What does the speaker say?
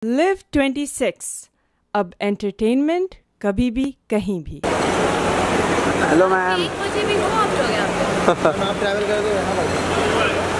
Live 26 अब entertainment कभी भी कहीं भी। Hello ma'am. 1 बजे भी हो आप लोग यहाँ पे? आप ट्रैवल कर दो ना भाई।